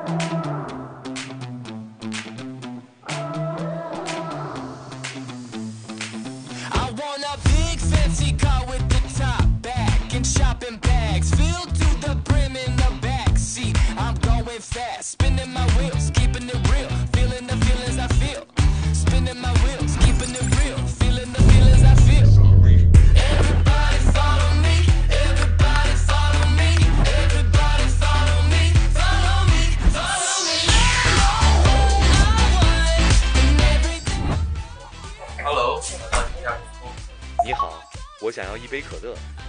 I want a big fancy car with the top back and shopping bags filled to the brim in the back seat. I'm going fast, spinning my wheels, keeping it real, feeling the feelings I feel. Spinning my wheels, keeping it real, feeling the feelings I feel. Everybody follow me, everybody follow me, everybody follow me, follow me, follow me. Hello， 你好，我想要一杯可乐。